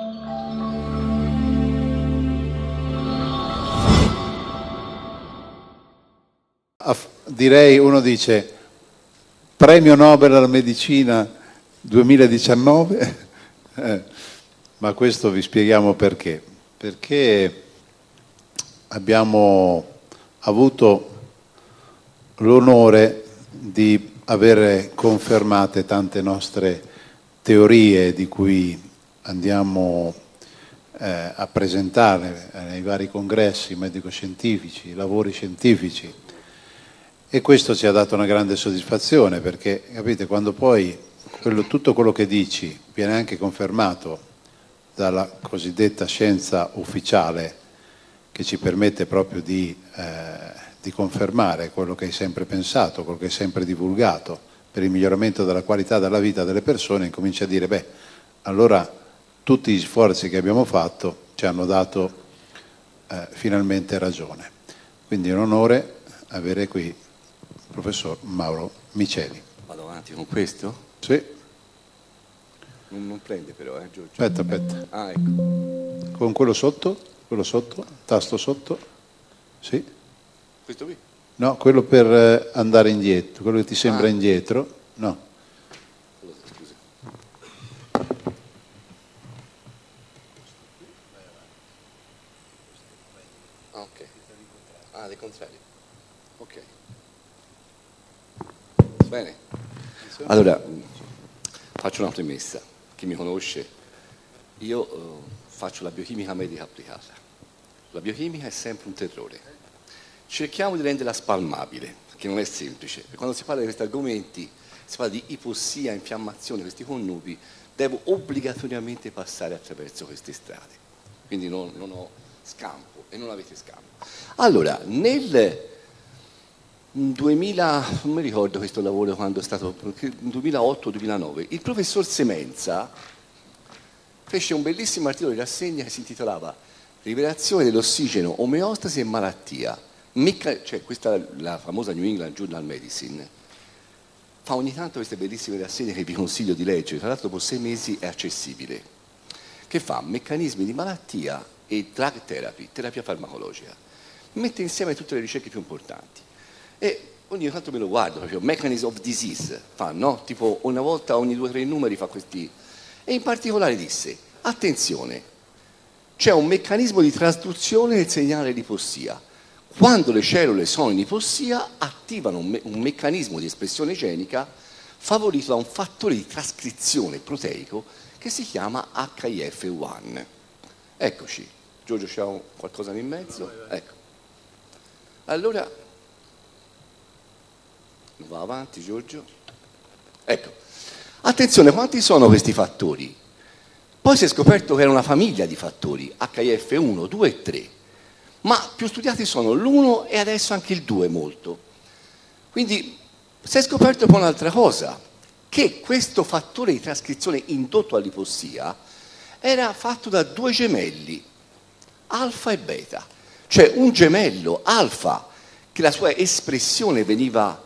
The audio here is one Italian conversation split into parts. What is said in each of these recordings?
Direi, uno dice, premio Nobel alla medicina 2019, ma questo vi spieghiamo perché. Perché abbiamo avuto l'onore di avere confermate tante nostre teorie di cui andiamo a presentare nei vari congressi medico-scientifici, lavori scientifici. E questo ci ha dato una grande soddisfazione perché, capite, quando poi tutto quello che dici viene anche confermato dalla cosiddetta scienza ufficiale, che ci permette proprio di confermare quello che hai sempre pensato, quello che hai sempre divulgato per il miglioramento della qualità della vita delle persone, incomincia a dire, beh, allora tutti gli sforzi che abbiamo fatto ci hanno dato finalmente ragione. Quindi è un onore avere qui il professor Mauro Miceli. Vado avanti con questo? Sì. Non prende però, Giorgio. Aspetta. Ah, ecco. Con quello sotto, tasto sotto, sì. Questo qui? No, quello per andare indietro, quello che ti sembra indietro, no. Scusa. Ah, ok. Ah, del contrario. Ok. Bene. Allora, faccio una premessa. Chi mi conosce, io faccio la biochimica medica applicata. La biochimica è sempre un terrore. Cerchiamo di renderla spalmabile, che non è semplice. E quando si parla di questi argomenti, si parla di ipossia, infiammazione, questi connubi, devo obbligatoriamente passare attraverso queste strade. Quindi non ho scampo e non avete scampo. Allora, nel 2000, non mi ricordo questo lavoro quando è stato, 2008-2009, il professor Semenza fece un bellissimo articolo di rassegna che si intitolava Rivelazione dell'ossigeno, omeostasi e malattia. Cioè, questa è la famosa New England Journal Medicine. Fa ogni tanto queste bellissime rassegne che vi consiglio di leggere, tra l'altro dopo 6 mesi è accessibile, che fa meccanismi di malattia e drug therapy, terapia farmacologica. Mette insieme tutte le ricerche più importanti. E ogni tanto me lo guardo, proprio Mechanism of Disease, fa, no? Tipo una volta ogni 2 o 3 numeri fa questi. E in particolare disse, attenzione, c'è un meccanismo di trasduzione del segnale di ipossia. Quando le cellule sono in ipossia, attivano un meccanismo di espressione genica favorito da un fattore di trascrizione proteico che si chiama HIF1. Eccoci, Giorgio, c'è qualcosa in mezzo? Ecco. Allora, va avanti Giorgio. Ecco, attenzione, quanti sono questi fattori? Poi si è scoperto che era una famiglia di fattori, HIF1, 2 e 3. Ma più studiati sono l'1 e adesso anche il 2 molto. Quindi si è scoperto poi un'altra cosa, che questo fattore di trascrizione indotto all'ipossia era fatto da 2 gemelli, alfa e beta. Cioè un gemello alfa, che la sua espressione veniva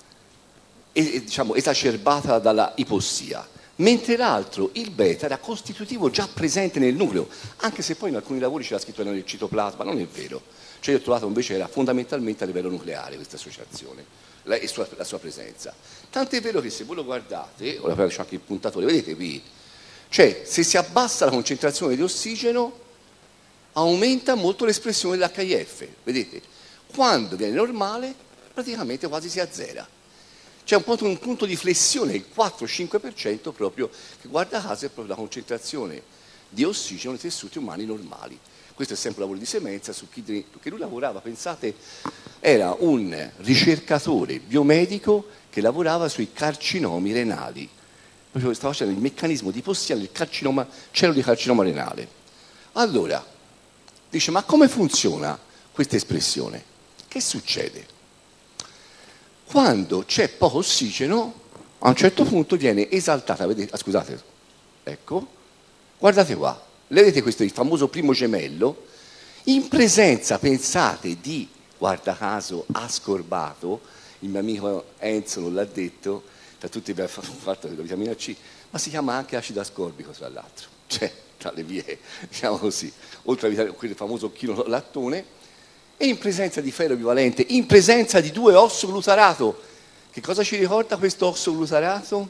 esacerbata dalla ipossia, mentre l'altro, il beta, era costitutivo già presente nel nucleo, anche se poi in alcuni lavori c'era scritto nel citoplasma, non è vero. Cioè io ho trovato invece era fondamentalmente a livello nucleare questa associazione, la sua presenza. Tant'è vero che se voi lo guardate, ora c'è anche il puntatore, vedete qui, cioè se si abbassa la concentrazione di ossigeno aumenta molto l'espressione dell'HIF, vedete? Quando viene normale praticamente quasi si azzera. C'è un punto di flessione, il 4-5% proprio, che guarda caso è proprio la concentrazione di ossigeno nei tessuti umani normali. Questo è sempre un lavoro di Semenza, che lui lavorava, pensate, era un ricercatore biomedico che lavorava sui carcinomi renali. Proprio stava facendo il meccanismo di ipossia del carcinoma, cellule di carcinoma renale. Allora, dice, ma come funziona questa espressione? Che succede? Quando c'è poco ossigeno, a un certo punto viene esaltata, vedete, scusate, ecco, guardate qua, vedete questo, il famoso primo gemello, in presenza, pensate, di, guarda caso, ascorbato, il mio amico Enzo non l'ha detto, tra tutti abbiamo fatto della vitamina C, ma si chiama anche acido ascorbico, tra l'altro, cioè, tra le vie, diciamo così, oltre a evitare quel famoso chilo lattone, e in presenza di ferro equivalente, in presenza di 2-osso-glutarato. Che cosa ci ricorda questo osso-glutarato?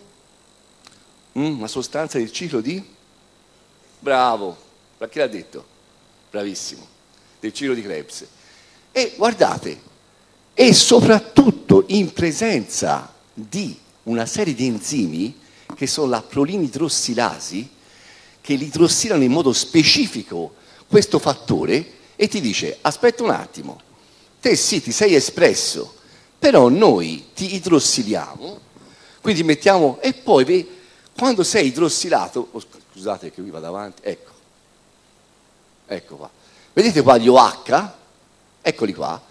Una sostanza del ciclo di? Bravo, ma chi l'ha detto? Bravissimo, del ciclo di Krebs. E guardate, e soprattutto in presenza di una serie di enzimi che sono la prolinidrossilasi, che idrossilano in modo specifico questo fattore e ti dice, aspetta un attimo, te sì, ti sei espresso, però noi ti idrossiliamo, quindi mettiamo, e poi quando sei idrossilato, scusate che qui vado avanti, ecco qua, vedete qua gli OH, eccoli qua,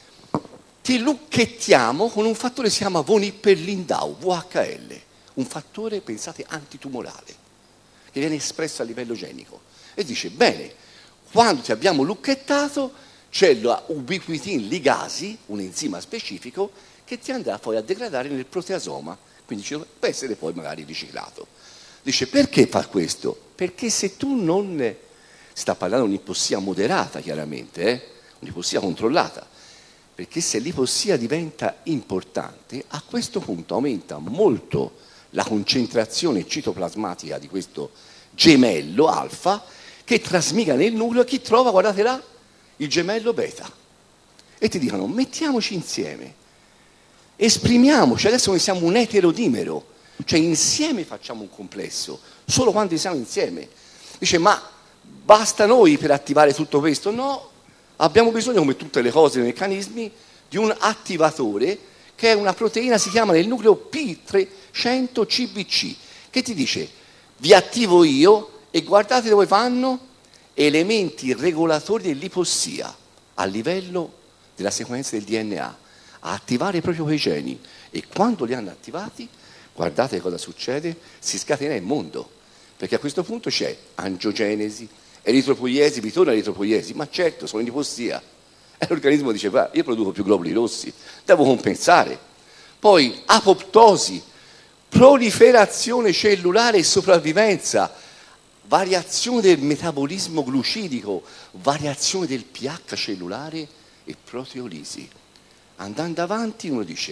ti lucchettiamo con un fattore che si chiama von Hippel-Lindau, VHL, un fattore, pensate, antitumorale, che viene espresso a livello genico. E dice, bene, quando ti abbiamo lucchettato, c'è la ubiquitin ligasi, un enzima specifico, che ti andrà poi a degradare nel proteasoma, quindi può essere poi magari riciclato. Dice, perché fa questo? Perché se tu non, sta parlando di un'ipossia moderata chiaramente, un'ipossia controllata, perché se l'ipossia diventa importante, a questo punto aumenta molto la concentrazione citoplasmatica di questo gemello alfa, che trasmigra nel nucleo, chi trova, guardate là, il gemello beta. E ti dicono, mettiamoci insieme, esprimiamoci, adesso noi siamo un eterodimero, cioè insieme facciamo un complesso, solo quando siamo insieme. Dice, ma basta noi per attivare tutto questo? No, abbiamo bisogno, come tutte le cose, nei meccanismi, di un attivatore, che è una proteina, si chiama nel nucleo P300CBC, che ti dice, vi attivo io, e guardate dove vanno elementi regolatori dell'ipossia a livello della sequenza del DNA, a attivare proprio quei geni. E quando li hanno attivati, guardate cosa succede, si scatena il mondo, perché a questo punto c'è angiogenesi, eritropoiesi, ritorna eritropoiesi, ma certo, sono in ipossia. E l'organismo dice, guarda, io produco più globuli rossi, devo compensare. Poi apoptosi, proliferazione cellulare e sopravvivenza, variazione del metabolismo glucidico, variazione del pH cellulare e proteolisi. Andando avanti uno dice,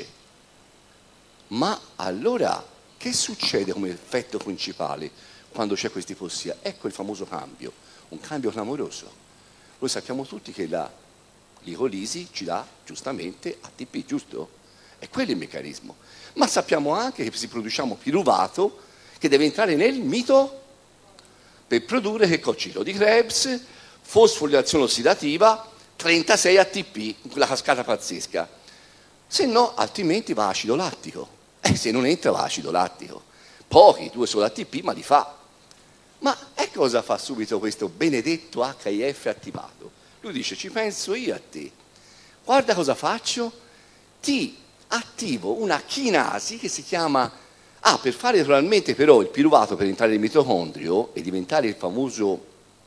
ma allora che succede come effetto principale quando c'è questa ipossia? Ecco il famoso cambio, un cambio clamoroso. Noi sappiamo tutti che la glicolisi ci dà giustamente ATP, giusto? È quello il meccanismo. Ma sappiamo anche che si produciamo piruvato che deve entrare nel mito per produrre che cocciolo di Krebs, fosforilazione ossidativa, 36 ATP, quella cascata pazzesca. Se no, altrimenti va acido lattico. Se non entra va acido lattico. Pochi, 2 solo ATP, ma li fa. Ma ecco cosa fa subito questo benedetto HIF attivato. Lui dice, ci penso io a te. Guarda cosa faccio. Ti attivo una chinasi che si chiama... per fare naturalmente però il piruvato per entrare nel mitocondrio e diventare il famoso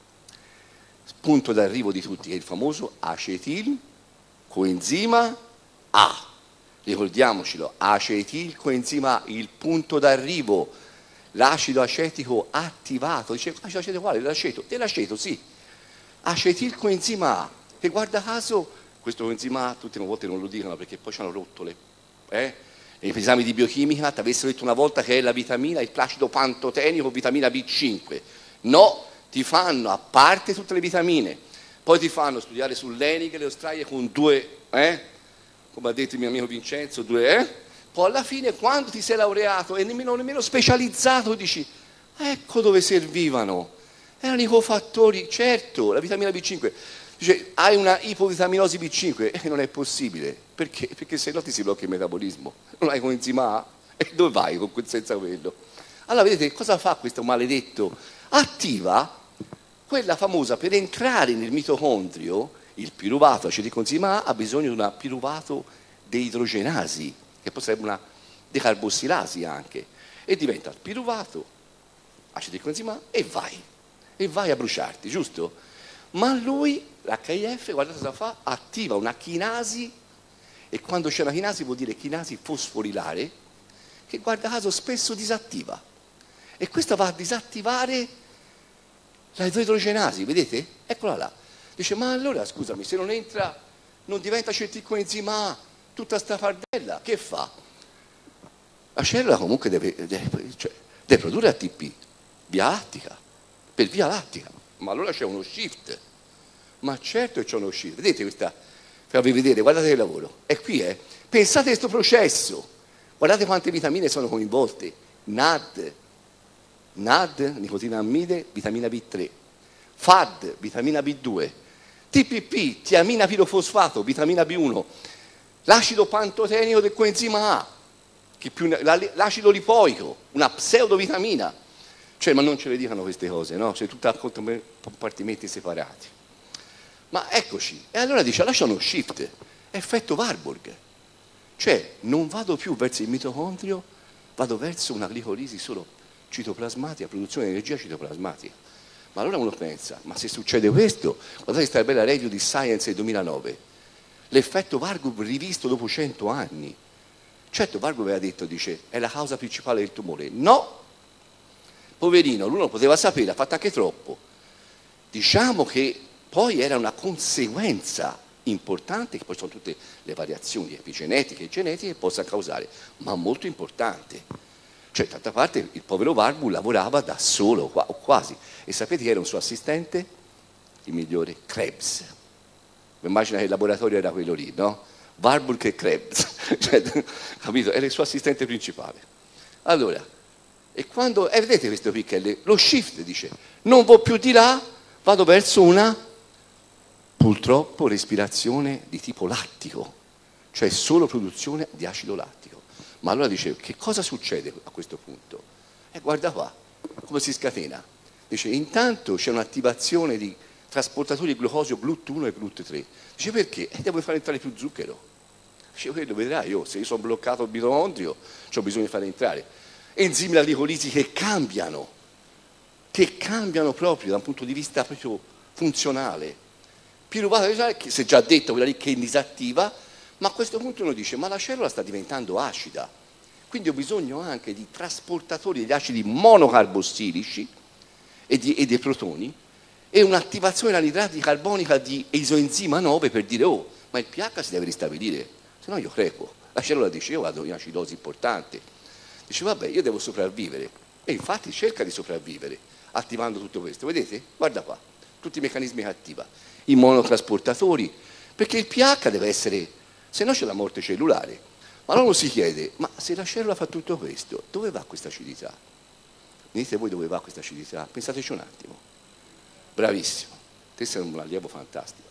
punto d'arrivo di tutti, che è il famoso acetil coenzima A. Ricordiamocelo, acetil coenzima A, il punto d'arrivo, l'acido acetico attivato. Dice, acido acetico quale? Dell'aceto, sì. Acetil coenzima A, che guarda caso, questo coenzima A tutte le volte non lo dicono perché poi ci hanno rotto le... Nei esami di biochimica ti avessero detto una volta che è la vitamina, il placido pantotenico, vitamina B5. No, ti fanno a parte tutte le vitamine, poi ti fanno studiare sull'Enig e le ostraie con 2, come ha detto il mio amico Vincenzo, 2, poi alla fine quando ti sei laureato e nemmeno specializzato dici, ecco dove servivano, erano i cofattori, certo, la vitamina B5. Dice, hai una ipovitaminosi B5? Non è possibile. Perché? Perché se no ti si blocca il metabolismo. Non hai coenzima A. E dove vai senza quello? Allora vedete cosa fa questo maledetto? Attiva quella famosa, per entrare nel mitocondrio, il piruvato acetilcoenzima A ha bisogno di una piruvato deidrogenasi, che poi sarebbe una decarbossilasi anche. E diventa piruvato acetilcoenzima A e vai a bruciarti, giusto? Ma lui, l'HIF, guardate cosa fa, attiva una chinasi, e quando c'è una chinasi vuol dire chinasi fosforilare, che guarda caso spesso disattiva. E questo va a disattivare La idrogenasi, vedete? Eccola là. Dice, ma allora scusami, se non entra, non diventa acetilcoenzima A, tutta sta fardella, che fa? La cellula comunque deve produrre ATP, via lattica, per via lattica. Ma allora c'è uno shift. Ma certo che c'è uno shift. Vedete questa? Farvi vedere, guardate che lavoro. È qui, Pensate a questo processo. Guardate quante vitamine sono coinvolte. NAD, nicotinamide, vitamina B3. FAD, vitamina B2. TPP, tiamina pirofosfato, vitamina B1. L'acido pantotenico del coenzima A, l'acido lipoico, una pseudovitamina. Cioè, ma non ce le dicano queste cose, no? C'è tutta compartimenti separati. Ma eccoci. E allora dice, lascia uno shift, effetto Warburg. Cioè, non vado più verso il mitocondrio, vado verso una glicolisi solo citoplasmatica, produzione di energia citoplasmatica. Ma allora uno pensa, ma se succede questo, guardate questa bella review di Science del 2009, l'effetto Warburg rivisto dopo 100 anni. Certo, Warburg aveva detto, dice, è la causa principale del tumore. No! Poverino, lui non poteva sapere, ha fatto anche troppo. Diciamo che poi era una conseguenza importante, che poi sono tutte le variazioni epigenetiche e genetiche che possa causare, ma molto importante. Cioè, d'altra parte, il povero Warburg lavorava da solo, o quasi. E sapete chi era un suo assistente? Il migliore, Krebs. Immagina che il laboratorio era quello lì, no? Warburg e Krebs, cioè, capito? Era il suo assistente principale. Allora, e quando, vedete questo picchelle, lo shift dice, non vado più di là, vado verso una, purtroppo, respirazione di tipo lattico, cioè solo produzione di acido lattico. Ma allora dice, che cosa succede a questo punto? Guarda qua, come si scatena. Dice, intanto c'è un'attivazione di trasportatori di glucosio GLUT1 e GLUT3. Dice, perché? Devo far entrare più zucchero. Dice, quello vedrai, se io sono bloccato al mitocondrio, ho bisogno di fare entrare. Enzimi da glicolisi che cambiano proprio da un punto di vista proprio funzionale. Piruvato, che si è già detto, quella lì che è disattiva, ma a questo punto uno dice, ma la cellula sta diventando acida, quindi ho bisogno anche di trasportatori degli acidi monocarbossilici e dei protoni e un'attivazione dell'anidrati carbonica di isoenzima 9 per dire, oh, ma il pH si deve ristabilire, se no io crepo. La cellula dice, io vado in acidosi importante. Dice, vabbè, io devo sopravvivere. E infatti cerca di sopravvivere, attivando tutto questo. Vedete? Guarda qua, tutti i meccanismi che attiva. I monotrasportatori, perché il pH deve essere, se no c'è la morte cellulare. Ma allora uno si chiede, ma se la cellula fa tutto questo, dove va questa acidità? Dite voi dove va questa acidità? Pensateci un attimo. Bravissimo. Te sei un allievo fantastico.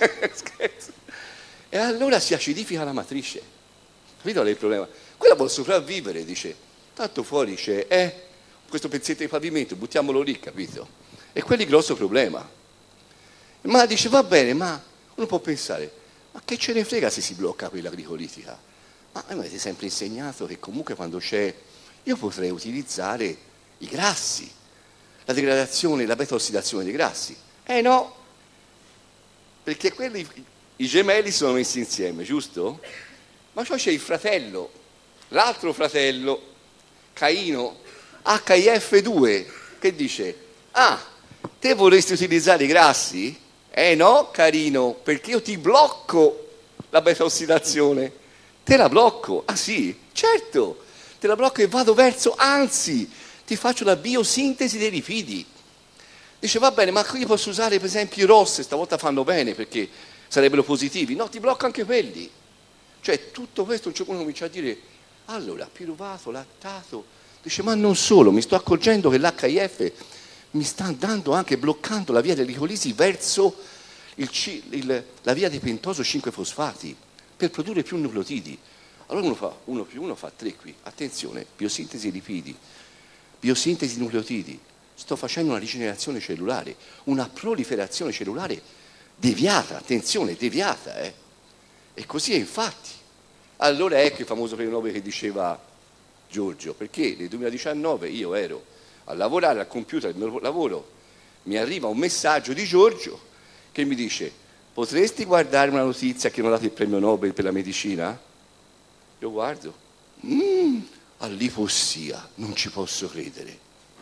E allora si acidifica la matrice. Capito qual è il problema? Quella vuole sopravvivere, dice, tanto fuori c'è questo pezzetto di pavimento, buttiamolo lì, capito? E quello è il grosso problema. Ma dice, va bene, ma uno può pensare, ma che ce ne frega se si blocca quella glicolitica? Ma mi avete sempre insegnato che comunque quando c'è, io potrei utilizzare i grassi, la degradazione, la beta-ossidazione dei grassi. No, perché quelli, i gemelli sono messi insieme, giusto? Ma poi c'è il fratello, l'altro fratello, Caino, HIF2, che dice, te vorresti utilizzare i grassi? No, carino, perché io ti blocco la beta-ossidazione. Te la blocco? Ah sì, certo, te la blocco e vado verso, anzi, ti faccio la biosintesi dei lipidi. Dice, va bene, ma io posso usare per esempio i ROS, stavolta fanno bene perché sarebbero positivi. No, ti blocco anche quelli. Cioè, tutto questo uno comincia a dire, allora, piruvato, lattato. Dice, ma non solo, mi sto accorgendo che l'HIF mi sta andando anche bloccando la via dell'glicolisi verso la via dei pentoso 5-fosfati per produrre più nucleotidi. Allora uno fa 1 più 1 fa 3 qui. Attenzione, biosintesi di lipidi, biosintesi di nucleotidi. Sto facendo una rigenerazione cellulare, una proliferazione cellulare deviata, attenzione, deviata. E così è infatti. Allora ecco il famoso premio Nobel che diceva Giorgio, perché nel 2019 io ero a lavorare al computer del mio lavoro, mi arriva un messaggio di Giorgio che mi dice, potresti guardare una notizia che hanno dato il premio Nobel per la medicina? Io guardo, all'ipossia, non ci posso credere.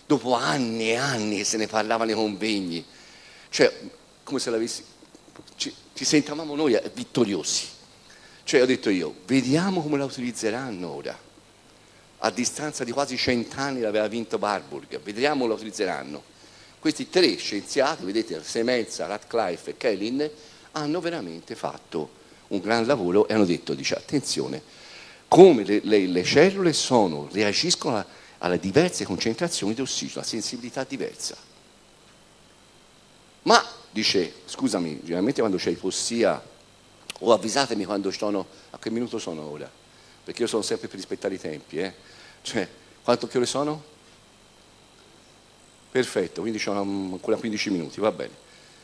dopo anni e anni che se ne parlava nei convegni, cioè come se l'avessi, ci sentavamo noi vittoriosi. Cioè ho detto io, vediamo come la utilizzeranno ora. A distanza di quasi 100 anni l'aveva vinto Warburg, vediamo come la utilizzeranno. Questi 3 scienziati, vedete, Semelza, Radcliffe e Kellin, hanno veramente fatto un gran lavoro e hanno detto, dice, attenzione, come le cellule reagiscono alle diverse concentrazioni di ossigeno, a sensibilità diversa. Ma, dice, scusami, generalmente quando c'è ipossia, o avvisatemi quando sono, a che minuto sono ora? Perché io sono sempre per rispettare i tempi, Cioè, che ore sono? Perfetto, quindi c'ho ancora 15 minuti, va bene.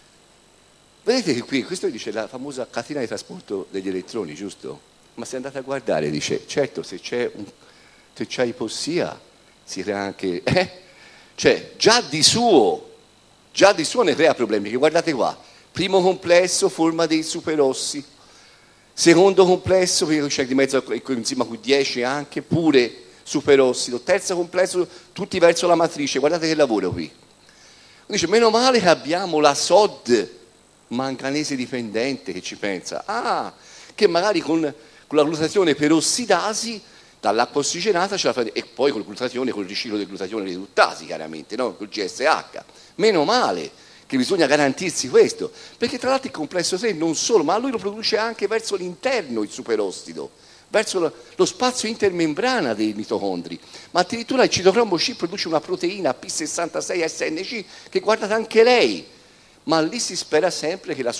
Vedete che qui, questo dice la famosa catena di trasporto degli elettroni, giusto? Ma se andate a guardare, dice, certo, se c'è ipossia, si crea anche... Cioè, già di suo ne crea problemi, che guardate qua, primo complesso, forma dei superossi, secondo complesso, perché c'è di mezzo il coenzima Q10 anche, pure superossido, terzo complesso, tutti verso la matrice, guardate che lavoro qui. Dice, meno male che abbiamo la SOD manganese dipendente che ci pensa, che magari con la glutatione perossidasi, dall'acqua ossigenata ce la fa, e poi con il glutatione, col riciclo del glutatione riduttasi, chiaramente, no? Col GSH. Meno male che bisogna garantirsi questo, perché tra l'altro il complesso 3 non solo, ma lui lo produce anche verso l'interno il superossido, verso lo spazio intermembrana dei mitocondri, ma addirittura il citocromo C produce una proteina P66SNC che guardate anche lei, ma lì si spera sempre che la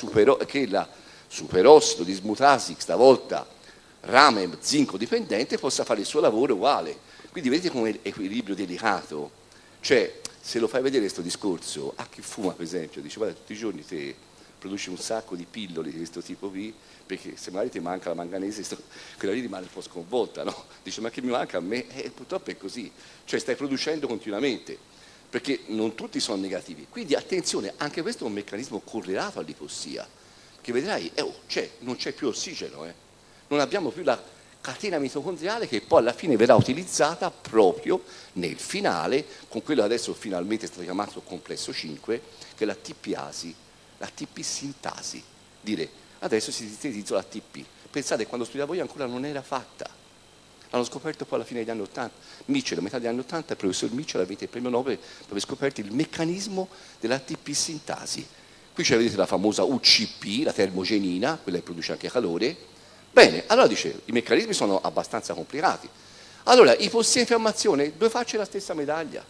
superossido dismutasi, stavolta rame zinco dipendente, possa fare il suo lavoro uguale. Quindi vedete come è equilibrio delicato, cioè se lo fai vedere questo discorso a chi fuma, per esempio, dice guarda, tutti i giorni te produci un sacco di pillole di questo tipo qui, perché se magari ti manca la manganese, quella lì rimane un po' sconvolta, no? Dice ma che mi manca a me? Purtroppo è così, cioè stai producendo continuamente, perché non tutti sono negativi. Quindi attenzione, anche questo è un meccanismo correlato all'ipossia, che vedrai, non c'è più ossigeno, non abbiamo più la catena mitocondriale che poi alla fine verrà utilizzata proprio nel finale, con quello che adesso finalmente è stato chiamato complesso 5, che è la TPasi, la TP-sintasi. Dire, adesso si sintetizza la TP. Pensate, quando studiavo io ancora non era fatta. L'hanno scoperto poi alla fine degli anni 80. Mitchell, a metà degli anni 80, il professor Mitchell ha vinto il premio Nobel per aver scoperto il meccanismo della TP-sintasi. Qui c'è, vedete, la famosa UCP, la termogenina, quella che produce anche calore. Bene, allora dice, i meccanismi sono abbastanza complicati. Allora, ipossia e infiammazione, 2 facce della stessa medaglia.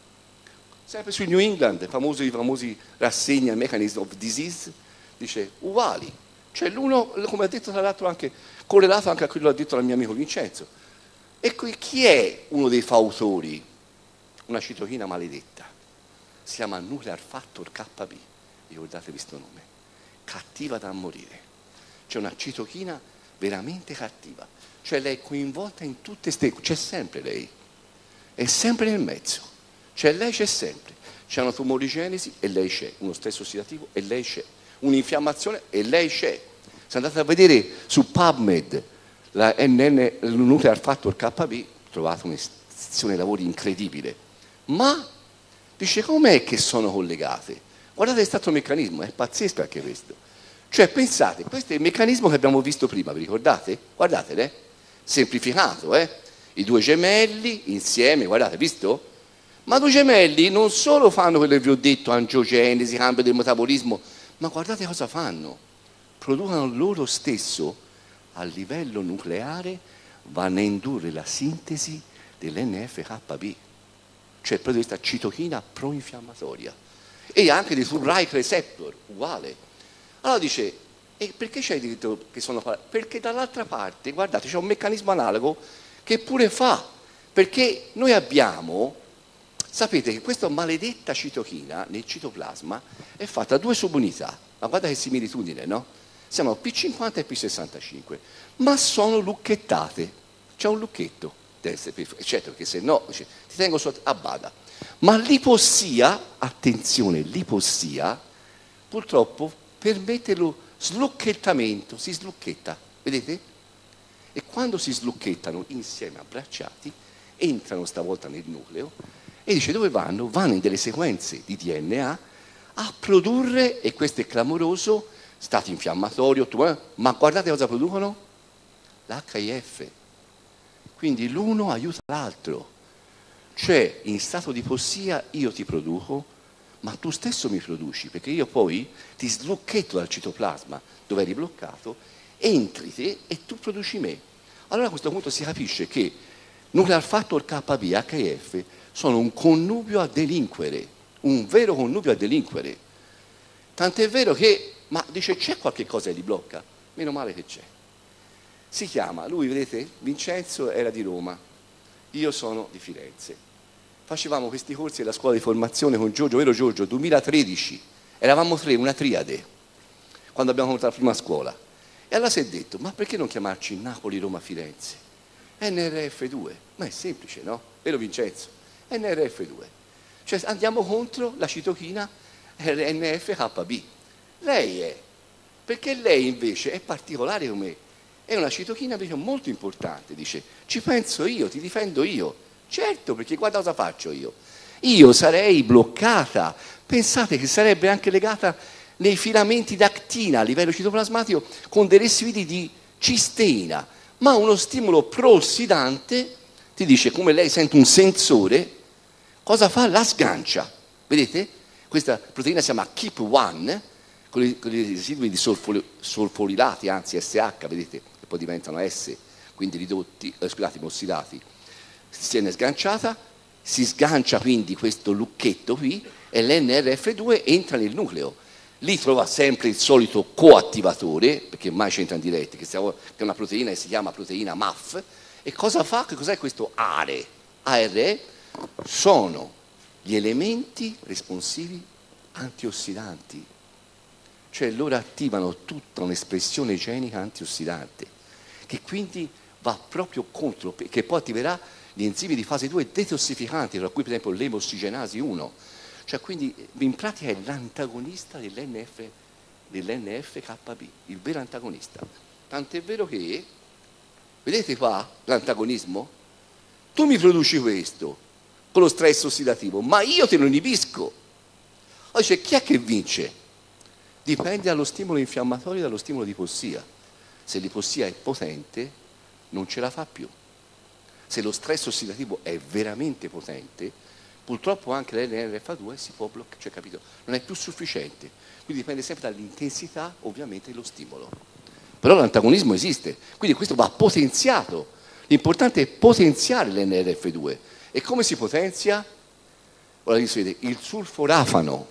Sempre sui New England, i famosi rassegna Mechanism of Disease, dice uguali. Cioè l'uno, come ha detto tra l'altro anche, correlato anche a quello che ha detto il mio amico Vincenzo. E chi è uno dei fautori? Una citochina maledetta. Si chiama Nuclear Factor KB. Ricordatevi questo nome. Cattiva da morire. C'è una citochina veramente cattiva, cioè lei è coinvolta in tutte queste, c'è sempre lei, è sempre nel mezzo, cioè lei c'è sempre, c'è una tumorigenesi e lei c'è, uno stress ossidativo e lei c'è, un'infiammazione e lei c'è. Se andate a vedere su PubMed la il Nuclear Factor KB, trovate un'estensione lavori incredibile, ma dice com'è che sono collegate? Guardate il stato meccanismo, è pazzesco anche questo. Cioè pensate, questo è il meccanismo che abbiamo visto prima, vi ricordate? Guardatene, semplificato, I 2 gemelli insieme, guardate, visto? Ma 2 gemelli non solo fanno quello che vi ho detto, angiogenesi, cambio del metabolismo, ma guardate cosa fanno. Producono loro stesso, a livello nucleare, vanno a indurre la sintesi dell'NF-κB, cioè proprio questa citochina pro-infiammatoria. E anche dei Toll-like receptor, uguale. Allora dice, e perché c'è detto che sono... Perché dall'altra parte, guardate, c'è un meccanismo analogo che pure fa, perché noi abbiamo, sapete che questa maledetta citochina nel citoplasma è fatta da 2 subunità, ma guarda che similitudine, no? Siamo P50 e P65, ma sono lucchettate, c'è un lucchetto, certo, perché se no ti tengo sotto, bada. Ma l'ipossia, attenzione, l'ipossia, purtroppo permette lo slucchettamento, si slucchetta, vedete? E quando si slucchettano insieme abbracciati, entrano stavolta nel nucleo E dice dove vanno? Vanno in delle sequenze di DNA a produrre, e questo è clamoroso, stato infiammatorio, ma guardate cosa producono? L'HIF. Quindi l'uno aiuta l'altro. Cioè, in stato di ipossia io ti produco, ma tu stesso mi produci, perché io poi ti slucchetto dal citoplasma dove eri bloccato, entri te e tu produci me. Allora a questo punto si capisce che nuclear factor KB e HIF sono un connubio a delinquere, un vero connubio a delinquere. Tant'è vero che, ma dice, c'è qualche cosa che li blocca? Meno male che c'è. Si chiama, lui vedete, Vincenzo era di Roma, io sono di Firenze. Facevamo questi corsi alla scuola di formazione con Giorgio, vero Giorgio? 2013, eravamo tre, una triade, quando abbiamo montato la prima scuola. E allora si è detto, ma perché non chiamarci Napoli, Roma, Firenze? NRF2, ma è semplice, no? Vero Vincenzo? NRF2. Cioè andiamo contro la citochina NF-KB. Lei è, perché lei invece è particolare come me, è una citochina molto importante, dice, ci penso io, ti difendo io. Certo, perché guarda cosa faccio io. Io sarei bloccata, pensate che sarebbe anche legata nei filamenti d'actina a livello citoplasmatico con dei residui di cisteina, ma uno stimolo pro-ossidante ti dice, come lei sente un sensore, cosa fa? La sgancia. Vedete? Questa proteina si chiama KEAP1, con i residui di solforilati, anzi SH, vedete, che poi diventano S, quindi ridotti, scusate, ossidati. Si viene sganciata, si sgancia quindi questo lucchetto qui e l'NRF2 entra nel nucleo. Lì trova sempre il solito coattivatore, perché mai c'entra in diretta, che è una proteina che si chiama proteina MAF. E cosa fa? Che cos'è questo ARE? ARE sono gli elementi responsivi antiossidante, cioè loro attivano tutta un'espressione genica antiossidante, che quindi va proprio contro, che poi attiverà gli enzimi di fase 2 detossificanti, tra cui per esempio l'emossigenosi 1, cioè quindi in pratica è l'antagonista dell'NF-KB, il vero antagonista. Tant'è vero che, vedete qua l'antagonismo? Tu mi produci questo con lo stress ossidativo, ma io te lo inibisco. Poi dice, chi è che vince? Dipende dallo stimolo infiammatorio e dallo stimolo di ipossia. Se l'ipossia è potente, non ce la fa più. Se lo stress ossidativo è veramente potente, purtroppo anche l'NRF2 si può bloccare, cioè capito? Non è più sufficiente. Quindi dipende sempre dall'intensità, ovviamente, dello stimolo. Però l'antagonismo esiste, quindi questo va potenziato. L'importante è potenziare l'NRF2. E come si potenzia? Ora vi vedete, il sulforafano,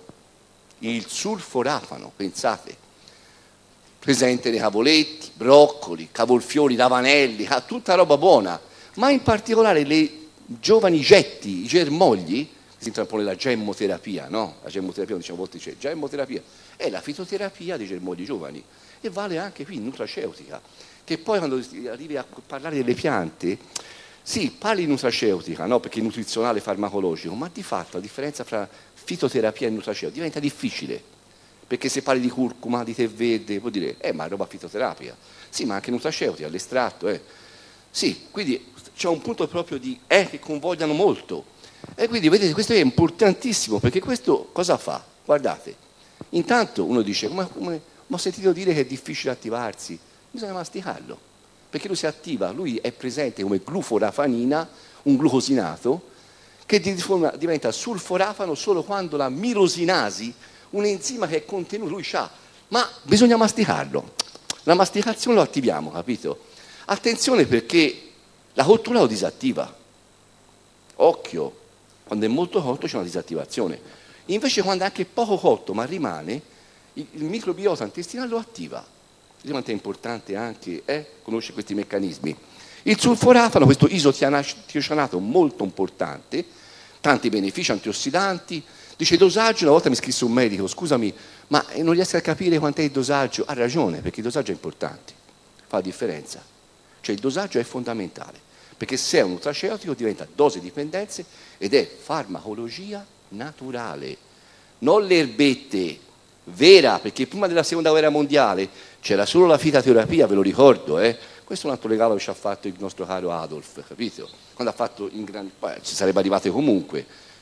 pensate, presente nei cavoletti, broccoli, cavolfiori, ravanelli, tutta roba buona, ma in particolare le giovani getti, i germogli, si intrappone la gemmoterapia, no? La gemmoterapia, diciamo, a volte c'è gemmoterapia, è la fitoterapia dei germogli giovani e vale anche qui in nutraceutica, che poi quando arrivi a parlare delle piante, sì, parli di nutraceutica, no? Perché è nutrizionale farmacologico, ma di fatto la differenza fra fitoterapia e nutraceutica diventa difficile, perché se parli di curcuma, di tè verde, puoi dire, ma è roba fitoterapia, sì, ma anche nutraceutica, l'estratto, sì, quindi c'è un punto proprio di che convogliano molto. E quindi vedete, questo è importantissimo, perché questo cosa fa? Guardate, intanto uno dice, ma ho sentito dire che è difficile attivarsi, bisogna masticarlo, perché lui si attiva, lui è presente come gluforafanina, un glucosinato, che diventa sulforafano solo quando la mirosinasi, un enzima che è contenuto, lui c'ha, ma bisogna masticarlo. La masticazione lo attiviamo, capito? Attenzione perché la cottura lo disattiva. Occhio, quando è molto cotto c'è una disattivazione. Invece quando è anche poco cotto ma rimane, il microbiota intestinale lo attiva. Quanto è importante anche conoscere questi meccanismi. Il sulforafano, questo isotiocianato molto importante, tanti benefici antiossidanti. Dice dosaggio, una volta mi scrisse un medico, scusami, ma non riesco a capire quant'è il dosaggio. Ha ragione, perché il dosaggio è importante, fa la differenza. Cioè il dosaggio è fondamentale, perché se è un nutraceutico diventa dose dipendenze ed è farmacologia naturale, non le erbette, vera, perché prima della seconda guerra mondiale c'era solo la fitoterapia, ve lo ricordo, questo è un altro regalo che ci ha fatto il nostro caro Adolf, capito? Quando ha fatto poi ci sarebbe arrivate comunque,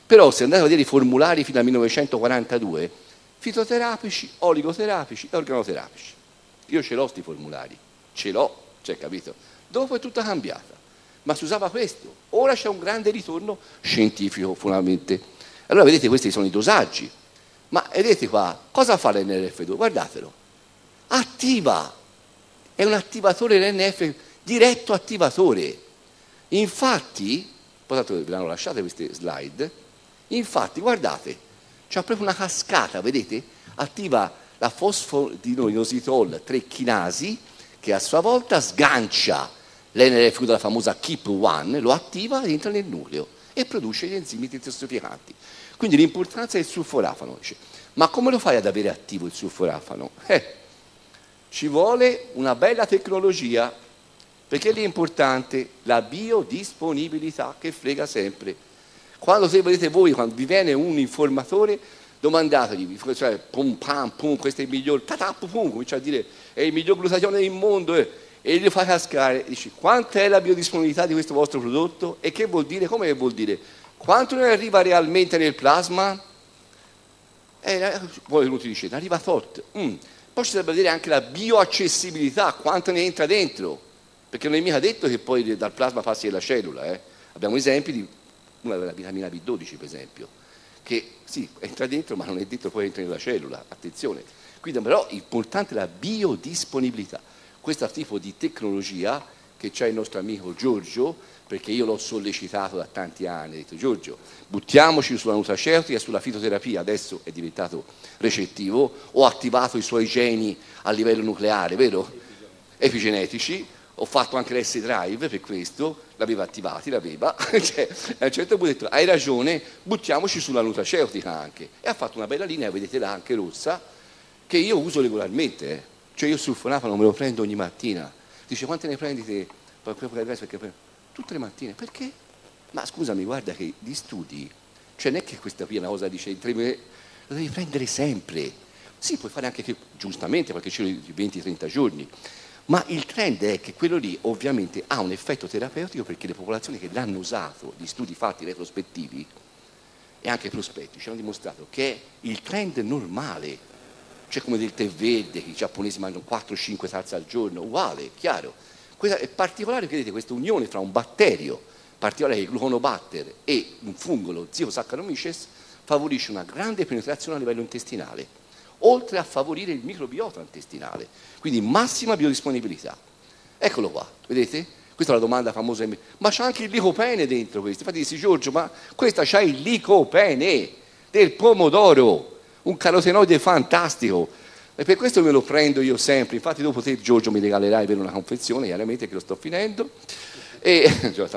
Però se andate a vedere i formulari fino al 1942, fitoterapici, oligoterapici e organoterapici. Io ce l'ho sti formulari, ce l'ho, cioè, capito? Dopo è tutta cambiata, ma si usava questo. Ora c'è un grande ritorno scientifico, fondamentalmente. Allora vedete, questi sono i dosaggi. Ma vedete qua, cosa fa l'NRF2? Guardatelo, attiva, è un attivatore l'NF, diretto attivatore. Infatti, poi tanto ve l'hanno lasciate queste slide, infatti guardate, c'è proprio una cascata, vedete? Attiva la fosfodinositol 3 chinasi che a sua volta sgancia l'NRF2 della famosa KEAP1, lo attiva e entra nel nucleo e produce gli enzimi detossificanti. Quindi l'importanza del sulforafano. Ma come lo fai ad avere attivo il sulforafano? Ci vuole una bella tecnologia, perché lì è importante la biodisponibilità, che frega sempre. Quando vedete voi, quando vi viene un informatore, domandategli, cioè, pum pam pum, questo è il miglior, tatap pum, comincia a dire è il miglior glutatione del mondo, e gli fa cascare, dici quanta è la biodisponibilità di questo vostro prodotto e che vuol dire, come vuol dire, quanto ne arriva realmente nel plasma? Voi tutti dicete, arriva tot. Poi ci dovrebbe dire anche la bioaccessibilità, quanto ne entra dentro, perché non è mica detto che poi dal plasma passi alla cellula. Abbiamo esempi di una della vitamina B12, per esempio, che sì, entra dentro, ma non è detto poi entra nella cellula, attenzione. Quindi però importante è la biodisponibilità. Questo tipo di tecnologia che c'è il nostro amico Giorgio, perché io l'ho sollecitato da tanti anni, ho detto Giorgio, buttiamoci sulla nutraceutica e sulla fitoterapia, adesso è diventato recettivo, ho attivato i suoi geni a livello nucleare, vero? Epigenetici, ho fatto anche l'S-Drive per questo, l'aveva attivati, l'aveva, cioè, a un certo punto ho detto hai ragione, buttiamoci sulla nutraceutica anche, e ha fatto una bella linea, vedete là anche rossa, che io uso regolarmente, cioè io sul sulfonafano me lo prendo ogni mattina, dice quante ne prendi te? Tutte le mattine, perché? Ma scusami, guarda che gli studi, cioè non è che questa qui è una cosa, dice, lo devi prendere sempre, sì, puoi fare anche che, giustamente, qualche cielo di 20-30 giorni, ma il trend è che quello lì ovviamente ha un effetto terapeutico perché le popolazioni che l'hanno usato, gli studi fatti retrospettivi e anche prospetti, ci hanno dimostrato che è il trend normale, cioè come del tè verde, che i giapponesi mangiano 4-5 tazze al giorno, uguale, chiaro. Questa è particolare, vedete, questa unione fra un batterio, particolare il gluconobatter, e un fungo, lo Zyphosaccharomices, favorisce una grande penetrazione a livello intestinale, oltre a favorire il microbiota intestinale, quindi massima biodisponibilità. Eccolo qua, vedete? Questa è la domanda famosa, ma c'è anche il licopene dentro questo. Infatti dici Giorgio, ma questa c'ha il licopene del pomodoro, un carotenoide fantastico. E per questo me lo prendo io sempre, infatti dopo te Giorgio mi regalerai per una confezione, chiaramente che lo sto finendo, e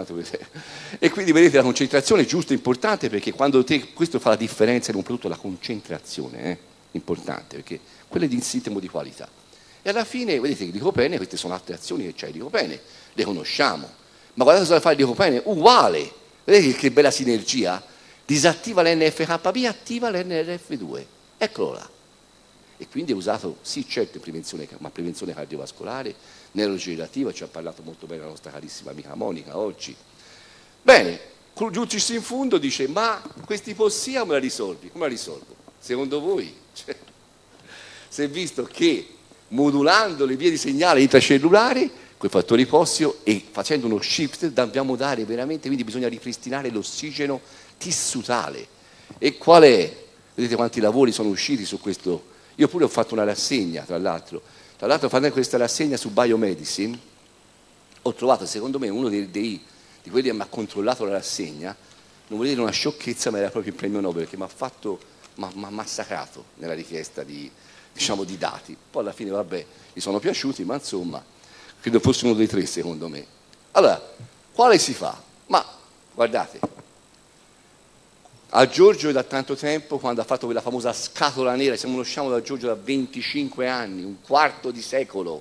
quindi vedete la concentrazione è giusta, importante, perché quando questo fa la differenza in un prodotto, la concentrazione, importante, perché quello è di sintomo di qualità. E alla fine, vedete che il licopene, queste sono altre azioni che c'è il licopene, le conosciamo, ma guardate cosa fa il licopene, uguale, vedete che bella sinergia, disattiva l'NFKB, attiva l'NRF2, eccolo là. E quindi è usato, sì certo in prevenzione, ma prevenzione cardiovascolare, neurodegenerativa, ci ha parlato molto bene la nostra carissima amica Monica oggi. Bene, giungersi in fondo dice, ma questi POSSIA come la risolvi? Come la risolvo? Secondo voi? Cioè, si è visto che modulando le vie di segnale intracellulari, con i fattori POSSIO e facendo uno shift, dobbiamo dare veramente, quindi bisogna ripristinare l'ossigeno tissutale. E qual è? Vedete quanti lavori sono usciti su questo? Io pure ho fatto una rassegna, tra l'altro facendo questa rassegna su biomedicine, ho trovato secondo me uno di quelli che mi ha controllato la rassegna, non volevo dire una sciocchezza, ma era proprio il premio Nobel, perché mi ha massacrato nella richiesta di dati. Poi alla fine, vabbè, gli sono piaciuti, ma insomma, credo fosse uno dei 3 secondo me. Allora, quale si fa? Ma, guardate, a Giorgio da tanto tempo, quando ha fatto quella famosa scatola nera, ci conosciamo da Giorgio da 25 anni, un quarto di secolo,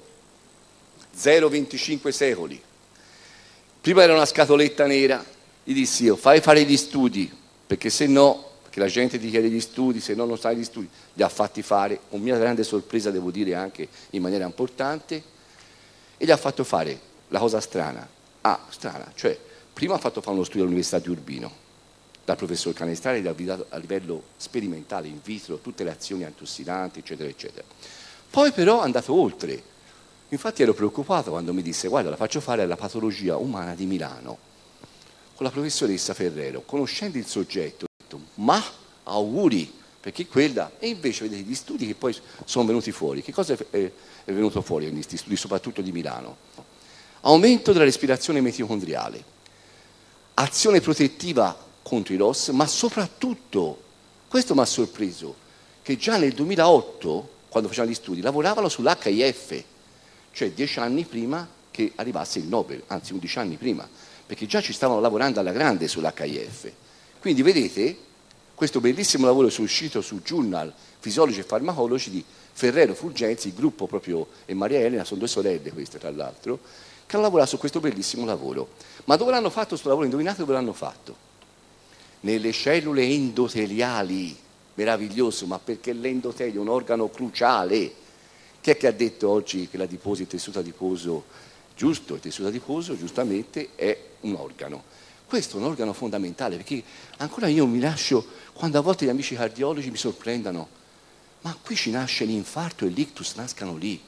0,25 secoli. Prima era una scatoletta nera, gli dissi io, fai fare gli studi, perché se no, perché la gente ti chiede gli studi, se no non sai gli studi, li ha fatti fare, con mia grande sorpresa devo dire anche in maniera importante, e gli ha fatto fare la cosa strana, strana, cioè prima ha fatto fare uno studio all'Università di Urbino, dal professor Canestrari a livello sperimentale, in vitro, tutte le azioni antiossidanti, eccetera, eccetera. Poi però è andato oltre. Infatti ero preoccupato quando mi disse: guarda, la faccio fare alla patologia umana di Milano, con la professoressa Ferrero. Conoscendo il soggetto, ho detto: ma auguri, perché quella... E invece vedete gli studi che poi sono venuti fuori. Che cosa è venuto fuori in questi studi, soprattutto di Milano? Aumento della respirazione mitocondriale, azione protettiva contro i ROS, ma soprattutto, questo mi ha sorpreso, che già nel 2008, quando facevano gli studi, lavoravano sull'HIF, cioè 10 anni prima che arrivasse il Nobel, anzi 11 anni prima, perché già ci stavano lavorando alla grande sull'HIF. Quindi vedete, questo bellissimo lavoro è uscito su Journal Physiology and Pharmacology di Ferrero Fulgenzi, il gruppo proprio, e Maria Elena, sono due sorelle queste tra l'altro, che hanno lavorato su questo bellissimo lavoro. Ma dove l'hanno fatto questo lavoro? Indovinate dove l'hanno fatto? Nelle cellule endoteliali. Meraviglioso, ma perché l'endotelio è un organo cruciale. Chi è che ha detto oggi che l'adiposi, il tessuto adiposo, giusto, il tessuto adiposo giustamente è un organo? Questo è un organo fondamentale, perché ancora io mi lascio, quando a volte gli amici cardiologi mi sorprendono: ma qui ci nasce l'infarto e l'ictus, nascono lì,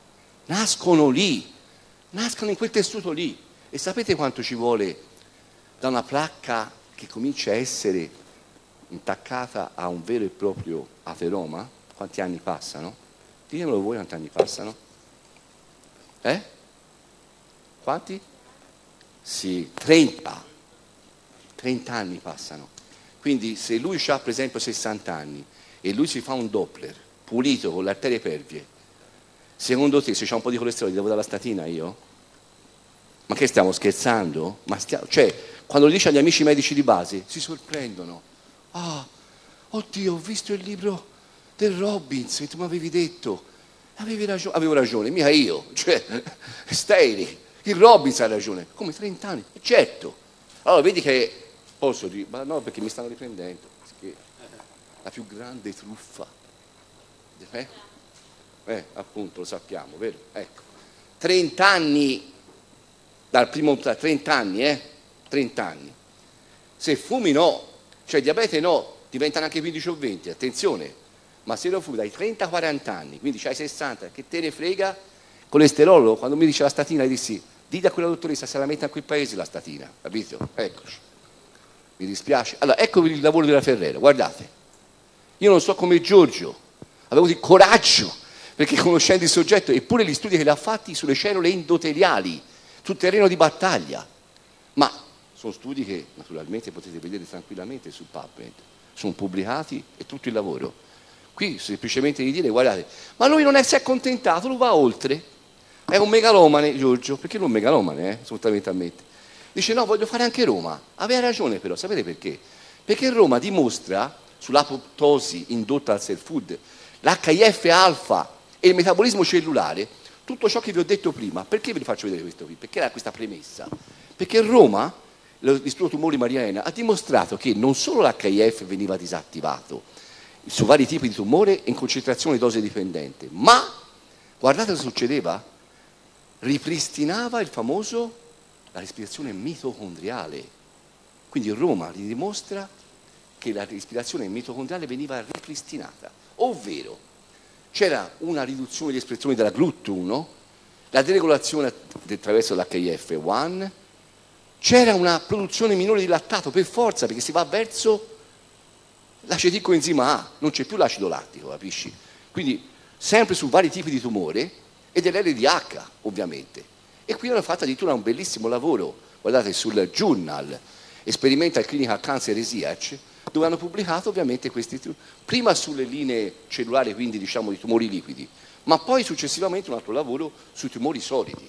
nascono in quel tessuto lì. E sapete quanto ci vuole da una placca che comincia a essere intaccata a un vero e proprio ateroma? Quanti anni passano? Ditemelo voi quanti anni passano? Quanti? Sì, 30 anni passano. Quindi se lui ha per esempio 60 anni e lui si fa un Doppler pulito con le arterie pervie, secondo te se c'è un po' di colesterolo devo dare la statina io? Ma che stiamo scherzando? Cioè, quando lo dice agli amici medici di base si sorprendono: ah, oddio, ho visto il libro del Robbins e tu mi avevi detto, avevo ragione, mica io, cioè, Staley, il Robbins ha ragione. Come 30 anni? Certo. Allora vedi che posso dire, ma no, perché mi stanno riprendendo, perché la più grande truffa, appunto, lo sappiamo, vero? Ecco, 30 anni, dal primo, 30 anni, 30 anni. Se fumi no, cioè diabete no, diventano anche 15 o 20, attenzione, ma se lo fumi dai 30-40 anni, quindi c'hai 60, che te ne frega, colesterolo, quando mi dice la statina, gli dissi: dite a quella dottoressa se la mette a quel paese la statina, capito? Eccoci. Mi dispiace. Allora, ecco il lavoro della Ferrero, guardate. Io non so come Giorgio, avevo il coraggio, perché conoscendo il soggetto, eppure gli studi che le ha fatti sulle cellule endoteliali, sul terreno di battaglia. Ma sono studi che naturalmente potete vedere tranquillamente su PubMed, sono pubblicati e tutto il lavoro. Qui semplicemente di dire: guardate, ma lui non si è accontentato, lui va oltre. È un megalomane, Giorgio, perché lui è un megalomane, fondamentalmente. Dice: no, voglio fare anche Roma. Aveva ragione però, sapete perché? Perché Roma dimostra, sull'apoptosi indotta dal self food, l'HIF alfa e il metabolismo cellulare, tutto ciò che vi ho detto prima. Perché ve li faccio vedere questo qui? Perché era questa premessa? Perché Roma, l'Istituto Tumori Maria Elena, ha dimostrato che non solo l'HIF veniva disattivato su vari tipi di tumore in concentrazione dose dipendente, ma guardate cosa succedeva? Ripristinava la respirazione mitocondriale. Quindi Roma gli dimostra che la respirazione mitocondriale veniva ripristinata, ovvero c'era una riduzione di espressione della GLUT1, la deregolazione attraverso l'HIF1, c'era una produzione minore di lattato per forza, perché si va verso l'acetilcoenzima A, non c'è più l'acido lattico, capisci? Quindi sempre su vari tipi di tumore e dell'LDH, ovviamente. E qui hanno fatto addirittura un bellissimo lavoro, guardate, sul Journal Experimental Clinical Cancer Research, dove hanno pubblicato ovviamente questi, prima sulle linee cellulari, quindi diciamo di tumori liquidi, ma poi successivamente un altro lavoro sui tumori solidi.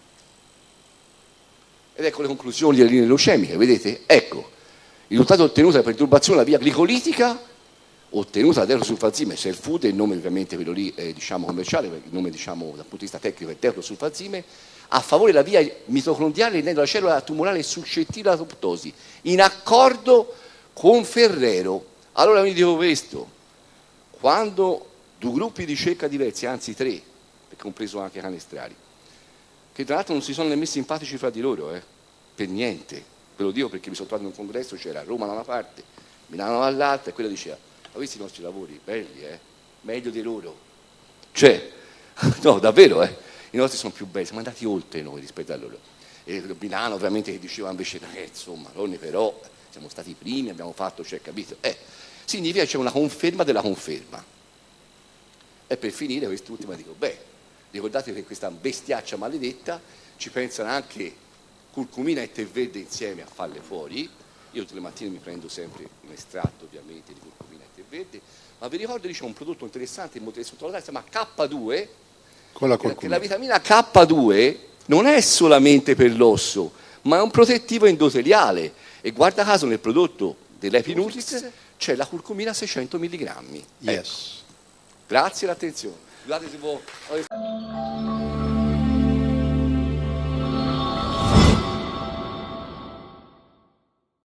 Ed ecco le conclusioni delle linee leucemiche, vedete? Ecco, il risultato ottenuto dalla perturbazione della via glicolitica, ottenuta da tetrosulfazime, self food, il nome ovviamente quello lì diciamo commerciale, il nome diciamo dal punto di vista tecnico è tetrosulfazime, a favore della via mitocondriale rendendo la cellula tumorale suscettibile all'apoptosi, in accordo con Ferrero. Allora vi dico questo: quando due gruppi di ricerca diversi, anzi 3, perché compreso anche Canestrari, che tra l'altro non si sono nemmeno simpatici fra di loro, per niente, ve lo dico perché mi sono trovato in un congresso, c'era Roma da una parte, Milano dall'altra, e quello diceva, ma questi i nostri lavori, belli, meglio di loro. Cioè, no, davvero, i nostri sono più belli, siamo andati oltre noi rispetto a loro. E Milano ovviamente che diceva invece, insomma, noi però siamo stati i primi, abbiamo fatto, cioè, capito? Significa che c'è una conferma della conferma. E per finire quest'ultima dico, ricordate che questa bestiaccia maledetta ci pensano anche curcumina e tè verde insieme a farle fuori. Io tutte le mattine mi prendo sempre un estratto ovviamente di curcumina e tè verde, ma vi ricordo diciamo un prodotto interessante e molto sottovalutato, si chiama K2, con la che la vitamina K2 non è solamente per l'osso, ma è un protettivo endoteliale e guarda caso nel prodotto dell'Epinutris c'è la curcumina 600 mg. Yes. Grazie all'attenzione. Scusate se